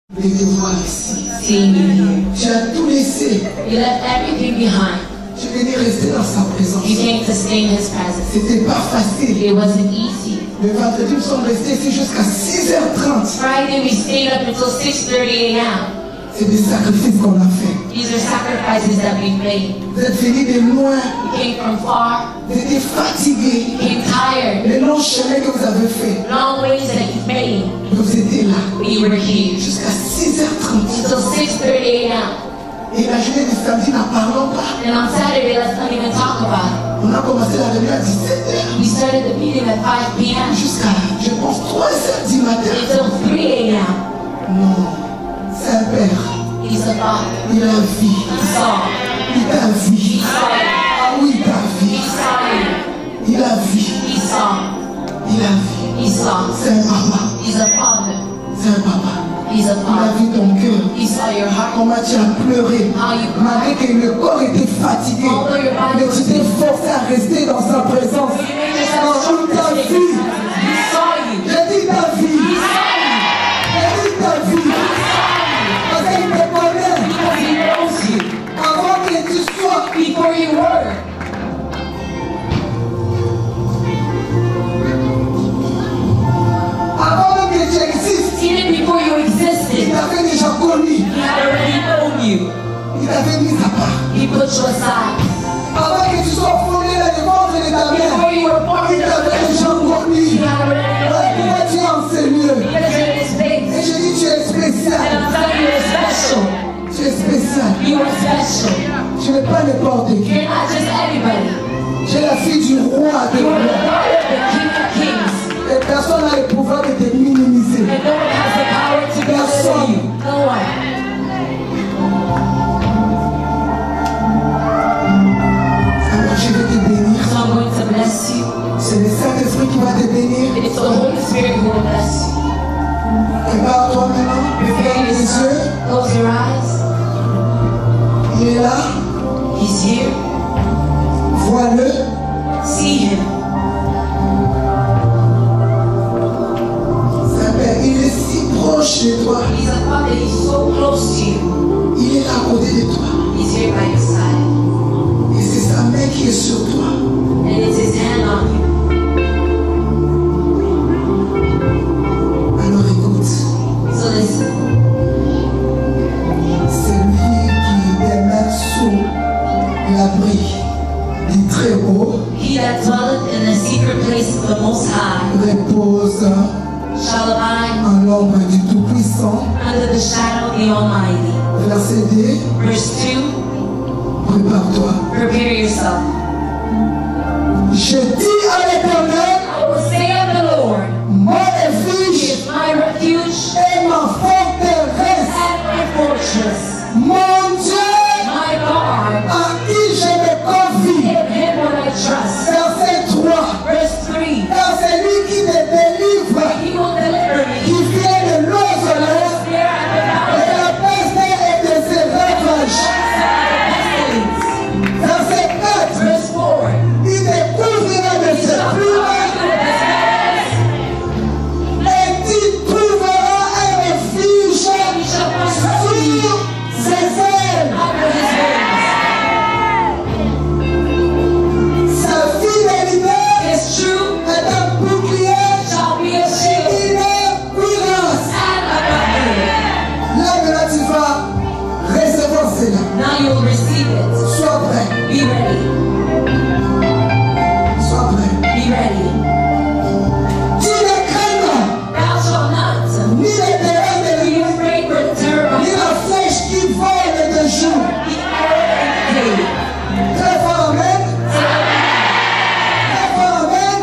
de te voir ici. Seeing you here. Tu as tout laissé. You left everything behind. Tu venais rester dans sa présence. You came to stay in His presence. C'était pas facile. It wasn't easy. Le vendredi, nous sommes restés ici jusqu'à 6h30. Friday we stayed up until 6:30 a.m. C'est des sacrifices qu'on a fait. These are sacrifices that we've made. Vous êtes venus de loin. You came from far. Vous étiez fatigués. You came tired. Les longs chemins que vous avez faits. Long ways that you've made. Vous étiez là. But you were here. Jusqu'à 6h30. Until 6:30 a.m. Et la journée de samedi, n'en parlons pas. And on Saturday, let's not even talk about it. On a commencé la réunion à 17h. We started the meeting at 5 p.m. Jusqu'à, je pense, 3h du matin. until 3 a.m. Non. C'est un père. He's a father. Il a vie. He saw. Il a vie. He saw you. Ah oui, il a He vie. saw you. Il a vie. He saw. Il a vie. He saw. C'est un papa. He's a father. C'est un papa. He's a Il a father. vu ton cœur. He saw your heart. Comment tu as pleuré. How you Malgré cried. que le corps était fatigué. Mais tu t'es forcé à rester dans sa présence. You made yourself Dans strong ta to stay in His vie. presence. He saw you. J'ai dit ta vie. He saw you. J'ai dit ta vie. Parce qu'il te connaît. Because He knows you. Avant que tu sois. Before you were. Avant même que tu existes. Even before you Il existed. t'avait déjà connu. He had already known you. Il t'avait mis à part. He put you aside. Avant que tu sois fondé dans le ventre de ta mère. Before you were born, Il t'avait déjà connu. He had already known you. Pourquoi tu es en Seigneur? Because you're in His Et face. je dis tu es And spécial. I'm telling you, you're special. Tu es spécial. You are special. Tu n'es pas n'importe qui. You're not just anybody. Tu es la fille du roi de You are the roi. daughter of the King of Kings. Et personne n'a le pouvoir de te minimiser. And no one has the power to belittle you. No one. Alors je vais te bénir. So I'm going to bless you. C'est le Saint-Esprit qui va te bénir. It's the Holy Spirit who will bless you. Prépare-toi maintenant. Ferme les yeux. Close your eyes. Il est là. He's here. Vois-le. See Him. Saint-Père, il est si proche de toi. He's a Father. He's so close to you. Il est là à côté de toi. He's here by your side. Et c'est sa main qui est sur toi. And it's His hand on you. Alors écoute. So listen. C'est lui qui demeure sous l'abri du Très-Haut. He that dwelleth in the secret place of the Most High Repose shall abide en l'ombre du Tout-Puissant. under the shadow of the Almighty. Verset 2. Verse 2. Prépare-toi. Prepare yourself. Je dis à l'Éternel, I will say of the Lord, mon He refuge is my refuge et ma forteresse, and my fortress, mon Dieu my God. à qui je me confie. In Him will I trust. Verset 3. Verse 3. Car c'est lui qui te délivre, He will deliver me. qui vient de l'Ozolès Fear and the et valley. la peste et de ses ravages. Pestilence. Verset 4. Verse 4. Il te couvrira de He ses shall cover plumes you with His feathers. et tu trouveras un refuge He shall prosper you sous ses ailes. under His wings. Sa fidélité His truth est un bouclier shall be a shield et une cuirasse. and a buckler. Là maintenant tu vas recevoir cela. Now you will receive it. Sois prêt. Be ready. Sois prêt. Be ready. Tu ne crains pas, Thou shalt not ni les terrains de be nuit, afraid for the terror of ni la flèche qui vole de jour. the arrow and the day. Très fort, amen. Très fort, amen.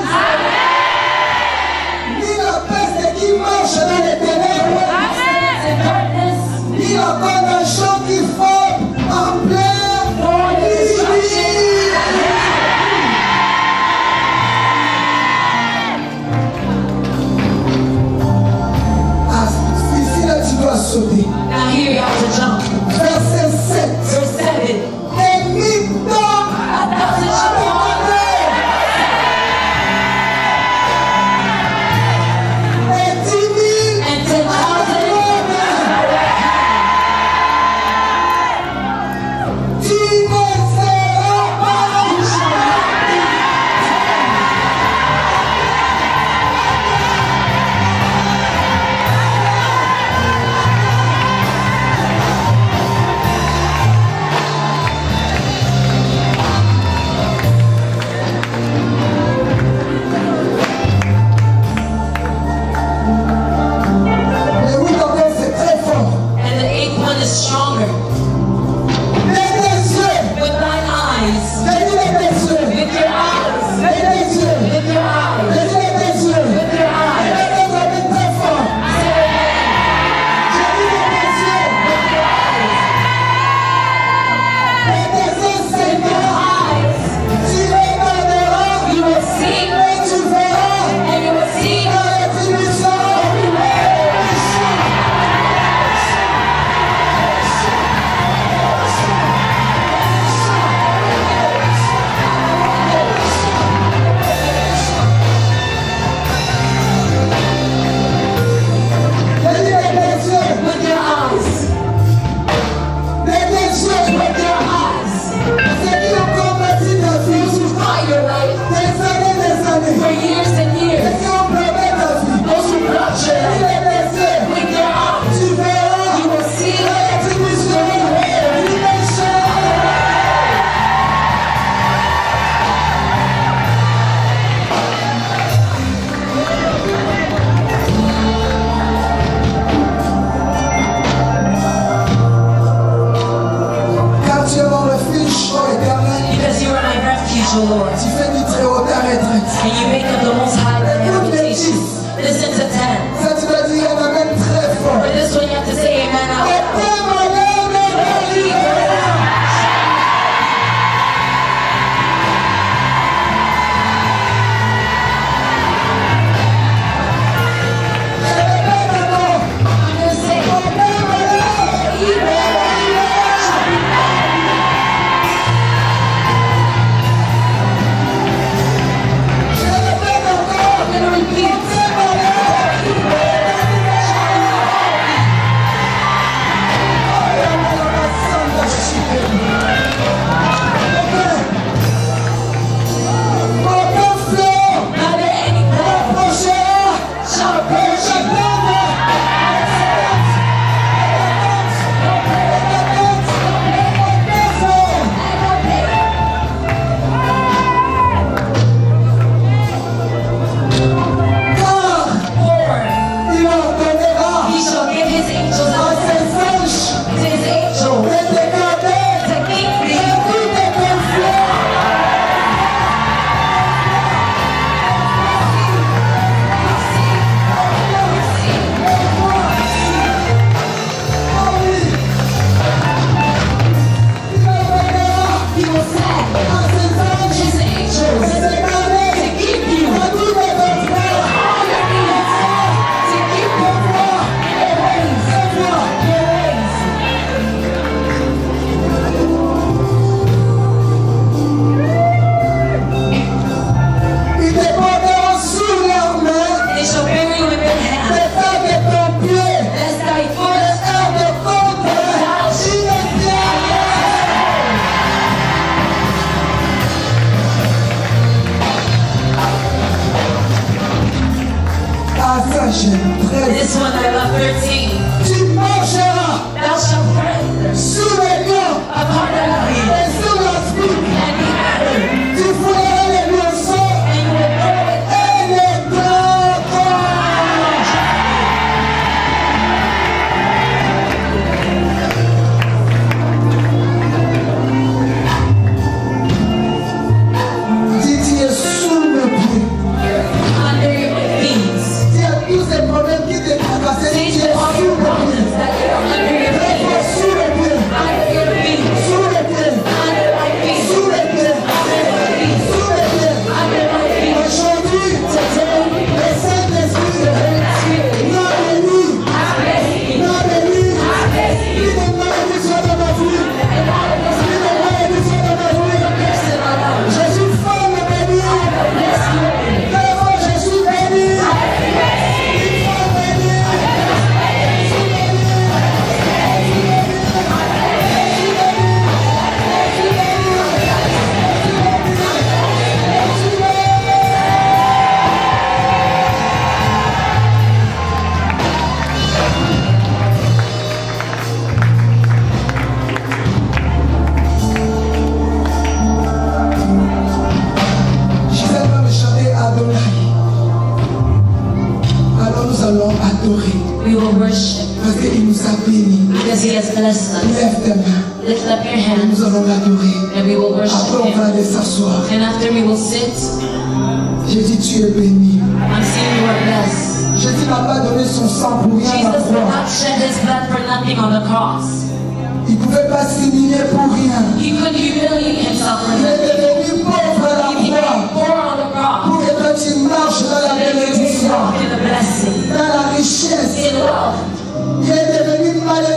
Ni la peste qui marche dans les ténèbres, In darkness, ni la condamnation qui frappe en plein midi. Ah, ici là tu dois sauter. now here you have to jump. Verset 7. Verse 7. Et mi-temps A thousand shall fall et 10 000 and 10,000 à nous a bénis. Because He has blessed us. Lève tes mains. Lift up your Et hands nous allons l'adorer. and we will worship Après, on va Him. aller s'asseoir. And after we will sit, J'ai dit, tu es béni. I'm saying you are blessed. Jésus n'a pas donné son sang pour rien à la Jesus did croix. not shed His blood for nothing on the cross. Il ne pouvait pas s'humilier pour rien. He couldn't humiliate Himself for Il est nothing. devenu pauvre à la He became croix poor on the cross. pour que toi tu marches dans la And you bénédiction, walk in the blessing, dans la richesse. in wealth. Il est devenu malheureux